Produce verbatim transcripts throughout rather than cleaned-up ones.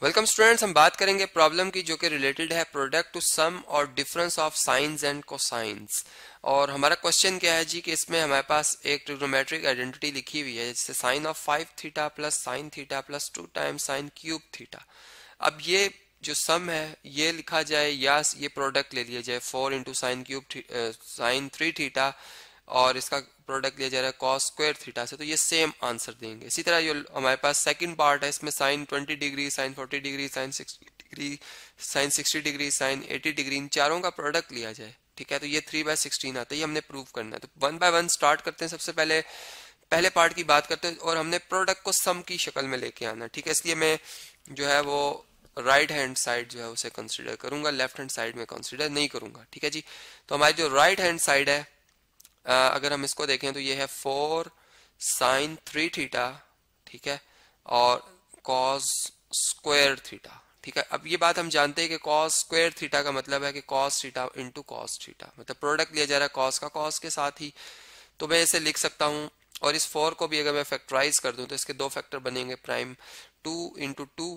Welcome students, हम बात करेंगे प्रॉब्लम की जो कि रिलेटेड है प्रोडक्ट टू सम और difference of sines and cosines. और हमारा क्वेश्चन क्या है जी कि इसमें हमारे पास एक ट्रिग्नोमेट्रिक आइडेंटिटी लिखी हुई है जैसे sine of five theta plus sine theta plus two times sine cube theta. अब ये जो सम है ये लिखा जाए या ये प्रोडक्ट ले लिया जाए four into sine cube sine three theta और इसका प्रोडक्ट लिया जा रहा है कॉस स्क्वायर थीटा से, तो ये सेम आंसर देंगे। इसी तरह जो हमारे पास सेकंड पार्ट है इसमें sine twenty degree sine forty degree sine sixty degree sine sixty degree sine eighty degree इन चारों का प्रोडक्ट लिया जाए, ठीक है, तो ये थ्री बाय सिक्सटीन आता है। ये हमने प्रूव करना है, तो वन बाय वन स्टार्ट करते हैं। सबसे पहले पहले पार्ट की बात करते हैं और हमने प्रोडक्ट को सम की शक्ल में लेके आना, ठीक है। इसलिए मैं जो है वो राइट हैंड साइड जो है उसे कंसिडर करूंगा, लेफ्ट हैंड साइड में कंसिडर नहीं करूंगा, ठीक है जी। तो हमारी जो राइट हैंड साइड है Uh, अगर हम इसको देखें तो ये है फोर साइन थ्री थीटा, ठीक है, और कॉस स्क्वायर थीटा, ठीक है। अब ये बात हम जानते हैं कि कॉस स्क्वायर थीटा का मतलब है कि cos theta into cos theta, मतलब प्रोडक्ट लिया जा रहा है कॉस का कॉस के साथ ही, तो मैं इसे लिख सकता हूं। और इस फोर को भी अगर मैं फैक्टराइज कर दूं तो इसके दो फैक्टर बनेंगे, प्राइम टू इंटू टू,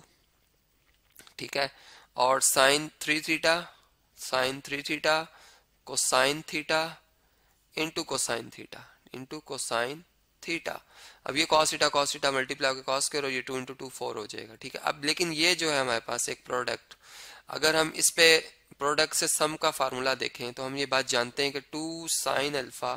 ठीक है, और sine three theta sine three theta cosine theta into cosine theta into cosine theta. अब ये cos theta cos theta multiply होकर कॉस स्क्वायर और ये टू इंटू टू फोर हो जाएगा, ठीक है। अब लेकिन ये जो है हमारे पास एक प्रोडक्ट, अगर हम इस पे प्रोडक्ट से सम का फार्मूला देखें तो हम ये बात जानते हैं कि two sine alpha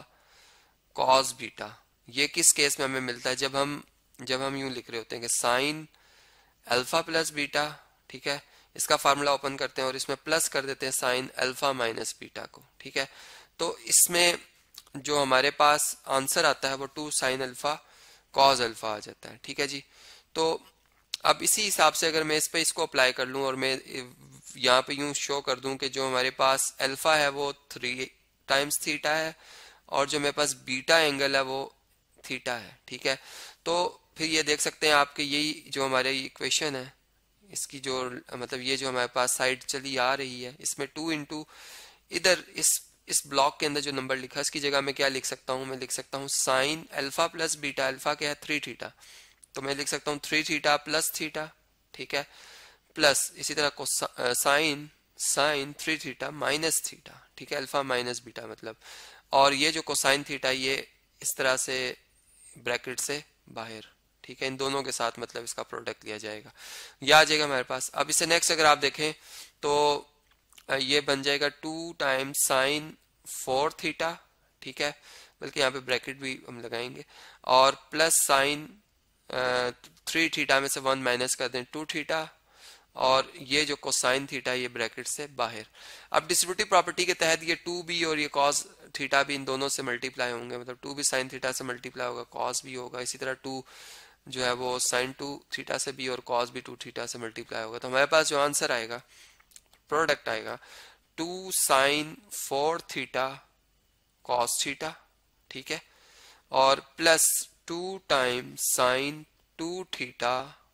cos beta, ये किस केस में हमें मिलता है, जब हम जब हम यूं लिख रहे होते हैं कि साइन अल्फा प्लस बीटा, ठीक है, इसका फार्मूला ओपन करते हैं और इसमें प्लस कर देते हैं साइन अल्फा माइनस बीटा को, ठीक है। तो इसमें जो हमारे पास आंसर आता है वो two sine alpha cos alpha आ जाता है, ठीक है जी। तो अब इसी हिसाब से अगर मैं इस पे इसको अप्लाई कर लूं और मैं यहाँ पे यूं शो कर दूं कि जो हमारे पास अल्फा है वो थ्री टाइम्स थीटा है और जो मेरे पास बीटा एंगल है वो थीटा है, ठीक है। तो फिर ये देख सकते हैं आपके यही जो हमारे इक्वेशन है इसकी जो मतलब ये जो हमारे पास साइड चली आ रही है इसमें टू इंटू इधर इस इस ब्लॉक के अंदर जो नंबर लिखा है इसकी जगह मैं क्या लिख सकता हूं, मैं लिख सकता हूं sine alpha plus beta, alpha क्या है थ्री थीटा, तो मैं लिख सकता हूं थ्री थीटा प्लस थीटा, ठीक है, प्लस इसी तरह को sine sine three theta minus theta, ठीक है, अल्फा माइनस बीटा मतलब, और ये जो कोसाइन थीटा ये इस तरह से ब्रैकेट से बाहर, ठीक है, इन दोनों के साथ मतलब इसका प्रोडक्ट लिया जाएगा, यह आ जाएगा हमारे पास। अब इसे नेक्स्ट अगर आप देखें तो ये बन जाएगा two times sine four theta, ठीक है, बल्कि यहाँ पे ब्रैकेट भी हम लगाएंगे, और प्लस साइन थ्री थीटा में से वन माइनस कर दें टू थीटा, और ये जो कोसाइन थीटा ये ब्रैकेट से बाहर। अब डिस्ट्रीब्यूटिव प्रॉपर्टी के तहत ये टू भी और ये कॉस थीटा भी इन दोनों से मल्टीप्लाई होंगे, मतलब टू भी साइन थीटा से मल्टीप्लाई होगा, कॉस भी होगा, इसी तरह टू जो है वो साइन टू थीटा से भी और कॉस भी टू थीटा से मल्टीप्लाई होगा। तो हमारे पास जो आंसर आएगा प्रोडक्ट आएगा two sine four theta cos theta, ठीक है, और plus two time sine two theta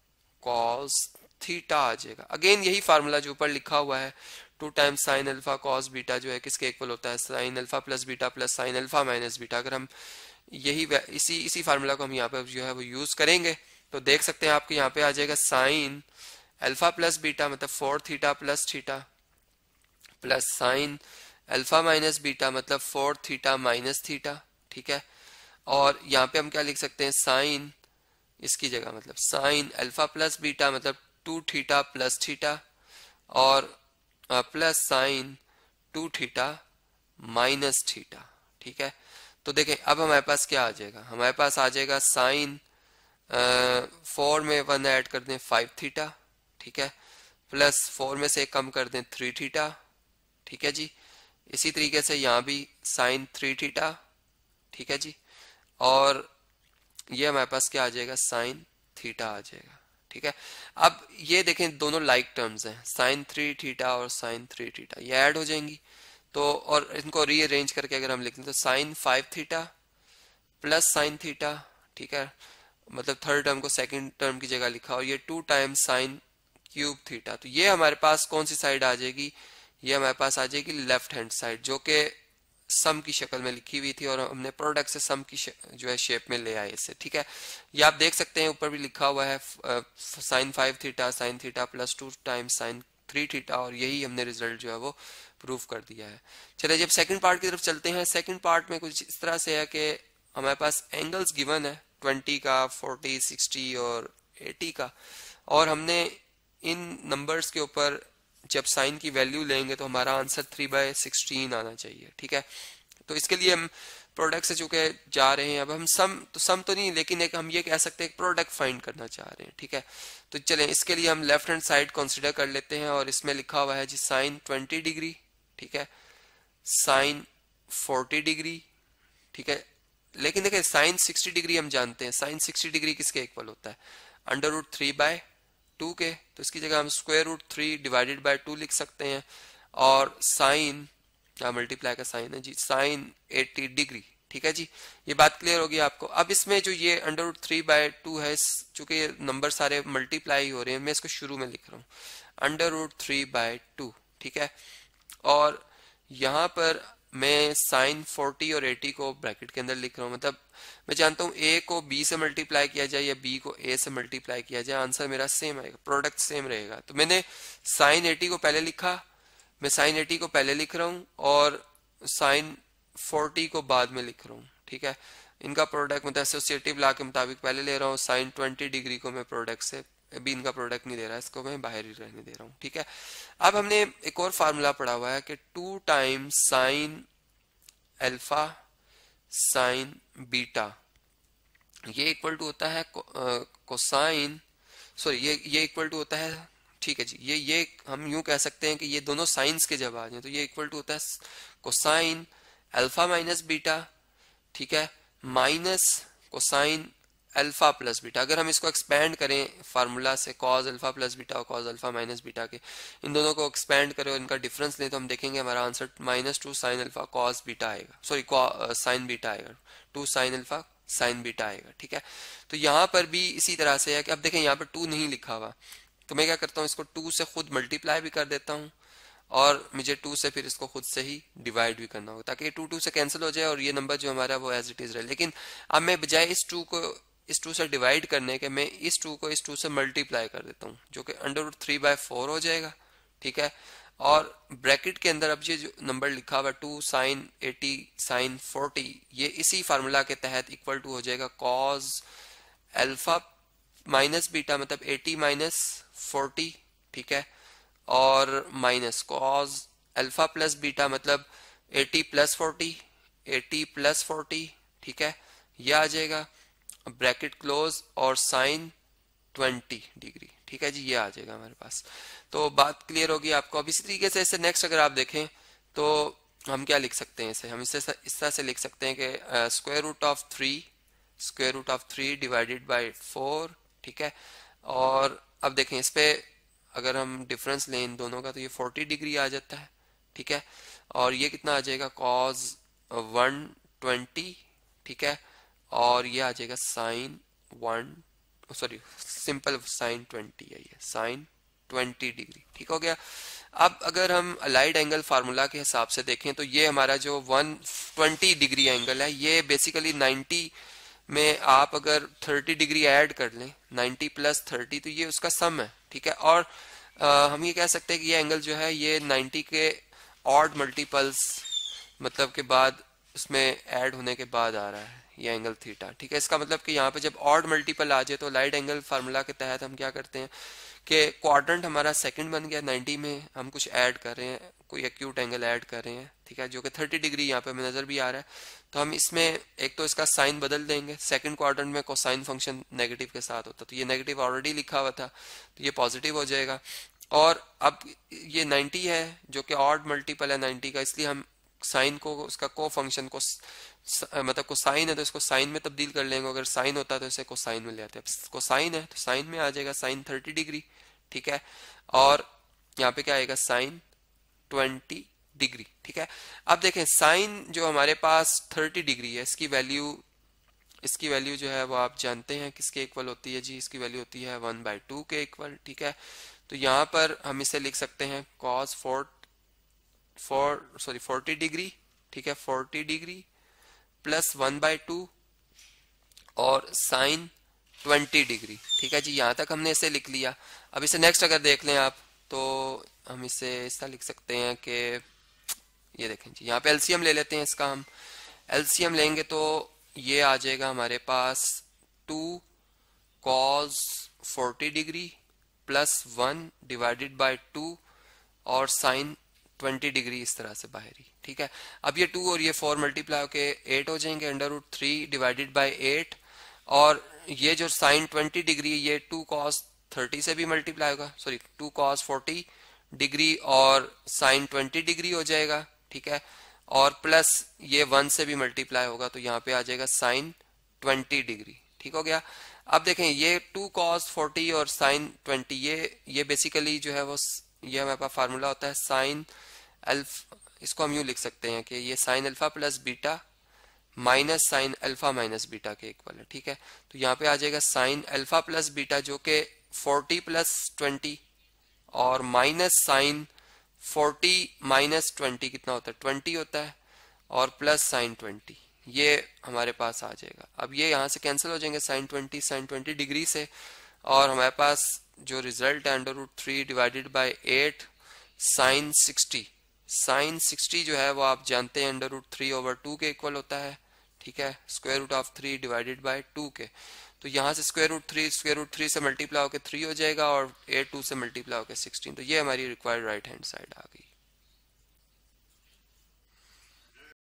cos theta आ जाएगा। अगेन यही फार्मूला जो ऊपर लिखा हुआ है two times sine alpha cos beta जो है किसके इक्वल होता है, sine alpha plus beta plus sine alpha minus beta. अगर हम यही इसी इसी फार्मूला को हम यहाँ पे जो है वो यूज करेंगे तो देख सकते हैं आपके यहाँ पे आ जाएगा साइन अल्फा प्लस बीटा मतलब four theta plus theta plus sine alpha minus beta मतलब फोर थीटा माइनस थीटा, ठीक है, और यहाँ पे हम क्या लिख सकते हैं साइन इसकी जगह मतलब साइन अल्फा प्लस बीटा मतलब टू थीटा प्लस थीटा और plus sine two theta minus theta, ठीक है। तो देखें अब हमारे पास क्या आ जाएगा, हमारे पास आ जाएगा साइन फोर में वन ऐड कर दें फाइव थीटा, ठीक है, प्लस फोर में से एक कम कर दें थ्री थीटा, ठीक है जी। इसी तरीके से यहाँ भी साइन थ्री थीटा, ठीक है जी, और ये हमारे पास क्या आ जाएगा साइन थीटा आ जाएगा, ठीक है। अब ये देखें दोनों लाइक टर्म्स हैं, साइन थ्री थीटा और साइन थ्री थीटा ये ऐड हो जाएंगी, तो और इनको रीअरेंज करके अगर हम लिख लें तो sine five theta plus sine theta, ठीक है, मतलब थर्ड टर्म को सेकंड टर्म की जगह लिखा और ये two times sine cube theta. तो ये हमारे पास कौन सी साइड आ जाएगी, ये हमारे पास आ जाएगी लेफ्ट हैंड साइड जो कि सम की शक्ल में लिखी हुई थी और हमने प्रोडक्ट से सम की जो है शेप में ले आए इसे, ठीक है। ये आप देख सकते हैं ऊपर भी लिखा हुआ है sine five theta sine theta plus two times sine three theta, और यही हमने रिजल्ट जो है वो प्रूव कर दिया है। चलिए जब सेकंड पार्ट की तरफ चलते हैं, सेकंड पार्ट में कुछ इस तरह से है कि हमारे पास एंगल्स गिवन है ट्वेंटी का, फोर्टी, सिक्सटी और एटी का, और हमने इन नंबर्स के ऊपर जब साइन की वैल्यू लेंगे तो हमारा आंसर थ्री बाय सिक्सटीन आना चाहिए, ठीक है। तो इसके लिए हम प्रोडक्ट से चूंकि जा रहे हैं, अब हम सम तो सम तो नहीं, लेकिन एक हम ये कह सकते हैं प्रोडक्ट फाइंड करना चाह रहे हैं, ठीक है। तो चलें इसके लिए हम लेफ्ट हैंड साइड कंसीडर कर लेते हैं, और इसमें लिखा हुआ है जी साइन ट्वेंटी डिग्री, ठीक है, साइन फोर्टी डिग्री, ठीक है। लेकिन देखिए साइन सिक्सटी डिग्री हम जानते हैं, साइन सिक्सटी डिग्री किसके इक्वल होता है, under root three by two के, तो इसकी जगह हम square root three divided by two लिख सकते हैं, और साइन क्या मल्टीप्लाई का साइन है जी, साइन एटी डिग्री, ठीक है जी। ये बात क्लियर होगी आपको। अब इसमें जो ये under root three by two है, चूंकि ये नंबर सारे मल्टीप्लाई हो रहे हैं, मैं इसको शुरू में लिख रहा हूँ under root three by two, ठीक है। और यहाँ पर मैं साइन फोर्टी और एटी को ब्रैकेट के अंदर लिख रहा हूँ, मतलब मैं जानता हूँ ए को बी से मल्टीप्लाई किया जाए या बी को ए से मल्टीप्लाई किया जाए, आंसर मेरा सेम आएगा, प्रोडक्ट सेम रहेगा। तो मैंने साइन एटी को पहले लिखा, मैं साइन एटी को पहले लिख रहा हूँ और साइन फोर्टी को बाद में लिख रहा हूँ, ठीक है। इनका प्रोडक्ट मतलब एसोसिएटिव लॉ के मुताबिक पहले ले रहा हूँ, साइन ट्वेंटी डिग्री को मैं प्रोडक्ट से, अभी इनका प्रोडक्ट नहीं दे रहा, इसको मैं बाहर ही रहने दे रहा हूँ, ठीक है। अब हमने एक और फार्मूला पढ़ा हुआ है कि two times sine alpha sine beta, ये इक्वल टू होता है कोसाइन, सॉरी ये ये इक्वल टू होता है, ठीक है जी, ये ये हम यूं कह सकते हैं कि ये दोनों साइंस के जब आ जाए तो ये इक्वल टू होता है कोसाइन अल्फा माइनस बीटा, ठीक है, minus cosine alpha plus beta. अगर हम इसको एक्सपेंड करें फार्मूला से कॉज अल्फा प्लस बीटा और कॉज अल्फा माइनस बीटा के, इन दोनों को एक्सपेंड करें और इनका डिफरेंस लें तो हम देखेंगे हमारा answer minus two sine alpha cos beta आएगा, सॉरी साइन बीटा आएगा, two sine alpha sine beta आएगा, ठीक है। तो यहाँ पर भी इसी तरह से है कि अब देखें यहाँ पर टू नहीं लिखा हुआ, तो मैं क्या करता हूँ इसको टू से खुद मल्टीप्लाई भी कर देता हूँ और मुझे टू से फिर इसको खुद से ही डिवाइड भी करना होगा ताकि टू टू से कैंसिल हो जाए और ये नंबर जो हमारा वो एज इट इज रहे। लेकिन अब मैं बजाय इस टू को इस टू से डिवाइड करने के, मैं इस टू को इस टू से मल्टीप्लाई कर देता हूँ, जो कि under root three by four हो जाएगा, ठीक है। और ब्रैकेट के अंदर अब ये जो नंबर लिखा हुआ two sine eighty sine forty, ये इसी फार्मूला के तहत इक्वल टू हो जाएगा कॉज अल्फा माइनस बीटा, मतलब एटी माइनस फोर्टी, ठीक है, और minus cos alpha plus beta मतलब eighty plus forty, eighty plus forty, ठीक है, ये आ जाएगा ब्रैकेट क्लोज और साइन ट्वेंटी डिग्री, ठीक है जी, ये आ जाएगा हमारे पास। तो बात क्लियर होगी आपको। अब इसी तरीके से इसे नेक्स्ट अगर आप देखें तो हम क्या लिख सकते हैं, इसे हम इसे इस तरह से लिख सकते हैं कि square root of three square root of three divided by four, ठीक है। और अब देखें इस पे अगर हम डिफरेंस लें इन दोनों का तो ये फोर्टी डिग्री आ जाता है, ठीक है, और ये कितना आ जाएगा कॉज वन ट्वेंटी, ठीक है, और ये आ जाएगा sine one sorry simple sine twenty है, ये साइन ट्वेंटी डिग्री, ठीक हो गया। अब अगर हम अलाइड एंगल फार्मूला के हिसाब से देखें तो ये हमारा जो वन ट्वेंटी डिग्री एंगल है ये बेसिकली नाइंटी में आप अगर थर्टी डिग्री ऐड कर लें, नाइंटी प्लस थर्टी, तो ये उसका सम है, ठीक है। और आ, हम ये कह सकते हैं कि ये एंगल जो है ये नाइंटी के ऑड मल्टीपल्स मतलब के बाद उसमें ऐड होने के बाद आ रहा है ये एंगल थीटा, ठीक है। इसका मतलब कि यहाँ पे जब ऑड मल्टीपल आ जाए तो लाइट एंगल फार्मूला के तहत हम क्या करते हैं कि क्वाड्रेंट हमारा सेकंड बन गया, नाइंटी में हम कुछ ऐड कर रहे हैं, कोई एक्यूट एंगल ऐड कर रहे हैं, ठीक है, जो कि थर्टी डिग्री यहाँ पे हमें नजर भी आ रहा है, तो हम इसमें एक तो इसका साइन बदल देंगे, सेकंड क्वाड्रेंट में कोसाइन फंक्शन नेगेटिव के साथ होता तो ये नेगेटिव ऑलरेडी लिखा हुआ था तो ये पॉजिटिव हो जाएगा। और अब ये नाइंटी है जो कि ऑड मल्टीपल है नाइंटी का, इसलिए हम साइन को उसका को फंक्शन को मतलब कोसाइन है तो इसको साइन में तब्दील कर लेंगे, अगर साइन होता तो इसे कोसाइन में ले आते हैं, कोसाइन है तो साइन में आ जाएगा साइन थर्टी डिग्री, ठीक है, और यहाँ पे क्या आएगा साइन ट्वेंटी डिग्री, ठीक है। अब देखें साइन जो हमारे पास थर्टी डिग्री है इसकी वैल्यू इसकी वैल्यू जो है वो आप जानते हैं किसके इक्वल होती है जी, इसकी वैल्यू होती है वन बाई टू के इक्वल, ठीक है। तो यहाँ पर हम इसे लिख सकते हैं cos four four sorry forty degree ठीक है, forty degree plus one by two और साइन ट्वेंटी डिग्री। ठीक है जी, यहाँ तक हमने इसे लिख लिया। अब इसे नेक्स्ट अगर देख लें आप तो हम इसे ऐसा लिख सकते हैं कि ये देखें जी, यहाँ पे एलसीएम ले लेते हैं इसका। हम एलसीएम लेंगे तो ये आ जाएगा हमारे पास two cos forty degree plus one divided by two और साइन ट्वेंटी डिग्री इस तरह से बाहरी। ठीक है, अब ये टू और ये फोर मल्टीप्लाई होके एट हो जाएंगे, under root three divided by eight, और ये जो साइन ट्वेंटी डिग्री है ये टू कॉस थर्टी से भी मल्टीप्लाई होगा, sorry two cos forty degree और साइन ट्वेंटी डिग्री हो जाएगा। ठीक है, और प्लस ये वन से भी मल्टीप्लाई होगा तो यहाँ पे आ जाएगा साइन ट्वेंटी डिग्री। ठीक हो गया। अब देखें ये टू कॉस फोर्टी और साइन ट्वेंटी, ये ये बेसिकली जो है वो ये हमारे पास फार्मूला होता है साइन अल्फा, इसको हम यूं लिख सकते हैं कि ये sine alpha plus beta minus sine alpha minus beta के इक्वल है। ठीक है, तो यहाँ पे आ जाएगा साइन अल्फा प्लस बीटा जो कि फोर्टी प्लस ट्वेंटी और minus sine forty minus twenty कितना होता है, ट्वेंटी होता है, और प्लस साइन ट्वेंटी, ये हमारे पास आ जाएगा। अब ये यहाँ से कैंसिल हो जाएंगे sine twenty sine twenty degree से, और हमारे पास जो रिजल्ट है under root three divided by eight sine sixty, sine sixty जो है वो आप जानते हैं under root three over two के इक्वल होता है। ठीक है, square root of three divided by two के, तो यहाँ से square root three square root three से मल्टीप्लाई होकर थ्री हो जाएगा और एट टू से मल्टीप्लाई होकर सिक्सटीन, तो ये हमारी रिक्वायर्ड राइट हैंड साइड आ गई।